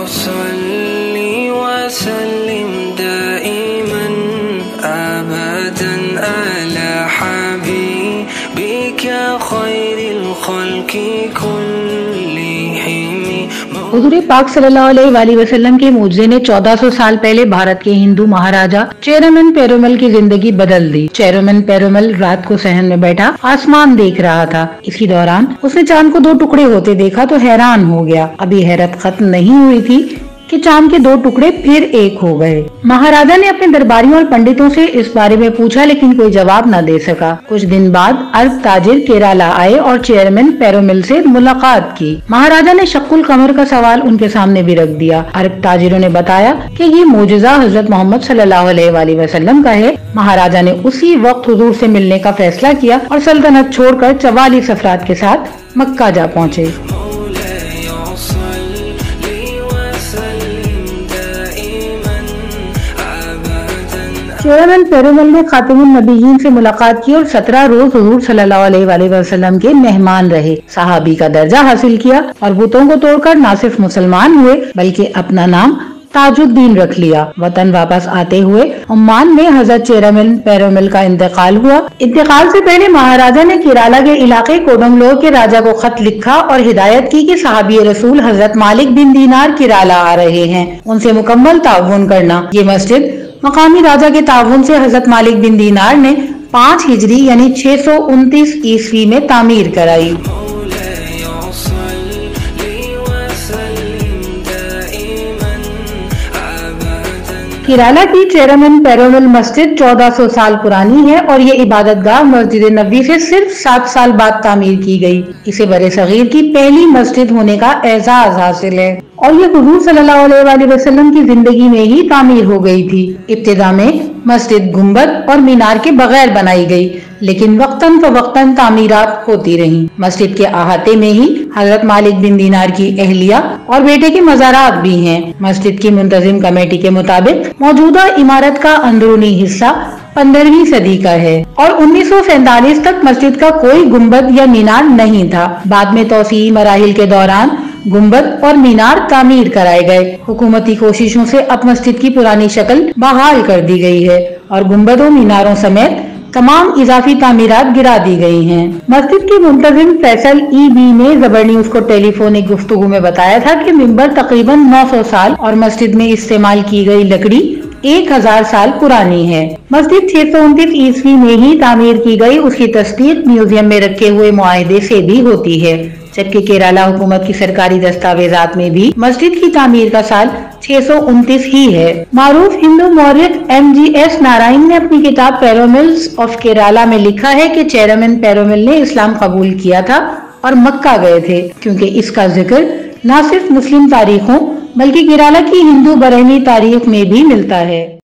صلی وسلم دائما ابدا علی حبیبک خیر الخلق کلہم۔ حضور پاک صلی اللہ علیہ وآلہ وسلم کے معجزے نے 1400 سال پہلے بھارت کے ہندو مہاراجا چیرمن پیرومل کی زندگی بدل دی۔ چیرمن پیرومل رات کو صحن میں بیٹھا آسمان دیکھ رہا تھا۔ اسی دوران اس نے چاند کو 2 ٹکڑے ہوتے دیکھا تو حیران ہو گیا۔ ابھی حیرت ختم نہیں ہوئی تھی کہ چاند کے 2 ٹکڑے پھر ایک ہو گئے۔ مہاراجا نے اپنے درباریوں اور پنڈتوں سے اس بارے میں پوچھا لیکن کوئی جواب نہ دے سکا۔ کچھ دن بعد عرب تاجر کیرالا آئے اور چیرمن پیرومل سے ملاقات کی۔ مہاراجا نے شق القمر کا سوال ان کے سامنے بھی رکھ دیا۔ عرب تاجروں نے بتایا کہ یہ معجزہ حضرت محمد صلی اللہ علیہ وآلہ وسلم کا ہے۔ مہاراجا نے اسی وقت حضور سے ملنے کا فیصلہ کیا اور سلطنت چھوڑ کر 44 افراد کے ساتھ مکہ جا پہنچے۔ چیرمن پیرومل نے خاتم النبیین سے ملاقات کی اور 17 روز حضور صلی اللہ علیہ وآلہ وسلم کے مہمان رہے، صحابی کا درجہ حاصل کیا اور بتوں کو توڑ کر نہ صرف مسلمان ہوئے بلکہ اپنا نام تاج الدین رکھ لیا۔ وطن واپس آتے ہوئے عمان میں حضرت چیرمن پیرومل کا انتقال ہوا۔ انتقال سے پہلے مہاراجا نے کیرالا کے علاقے کوڈنگلور کے راجا کو خط لکھا اور ہدایت کی کہ صحابی رسول حضرت مالک بن دینار کیرالا آ رہے ہیں، ان سے مکمل تعاون کرنا۔ یہ مسجد مقامی راجا کے تعاون سے حضرت مالک بن دینار نے 5 ہجری یعنی 629 عیسوی میں تعمیر کرائی۔ کیرالا کی چیرمن پیرومل مسجد 1400 سال پرانی ہے اور یہ عبادت گاہ مسجد نبوی سے صرف 7 سال بعد تعمیر کی گئی۔ اسے برِ صغیر کی پہلی مسجد ہونے کا اعزاز حاصل ہے اور یہ حضور صلی اللہ علیہ وآلہ وسلم کی زندگی میں ہی تعمیر ہو گئی تھی۔ ابتدا میں مسجد گنبد اور مینار کے بغیر بنائی گئی لیکن وقتاً فوقتاً تعمیرات ہوتی رہیں۔ مسجد کے احاطے میں ہی حضرت مالک بن دینار کی اہلیہ اور بیٹے کے مزارات بھی ہیں۔ مسجد کی منتظم کمیٹی کے مطابق موجودہ عمارت کا اندرونی حصہ 15ویں صدی کا ہے اور 1947 تک مسجد کا کوئی گنبد یا مینار نہیں تھا۔ بعد میں توسیعی مراحل کے دوران گنبد اور مینار تعمیر کرائے گئے۔ حکومتی کوششوں سے اب مسجد کی پرانی شکل بحال کر دی گئی ہے اور گنبد و میناروں سمیت تمام اضافی تعمیرات گرا دی گئی ہیں۔ مسجد کے منتظم فیصل ای بی نے زبر نیوز کو ٹیلی فونک گفتگو میں بتایا تھا کہ ممبر تقریباً 900 سال اور مسجد میں استعمال کی گئی لکڑی 1000 سال پرانی ہے۔ مسجد 629 عیسوی میں ہی تعمیر کی گئی، اس کی تصدیق میوزیم میں رکھے ہوئے معاہدے سے بھی ہوتی ہے، جبکہ کیرالا حکومت کی سرکاری دستاویزات میں بھی مسجد کی تعمیر کا سال 629 ہی ہے۔ معروف ہندو مورخ MGS نارائن نے اپنی کتاب پیروملز آف کیرالا میں لکھا ہے کہ چیرمن پیرومل نے اسلام قبول کیا تھا اور مکہ گئے تھے، کیونکہ اس کا ذکر نہ صرف مسلم تاریخوں بلکہ کیرالا کی ہندو برہمی تاریخ میں بھی ملتا ہے۔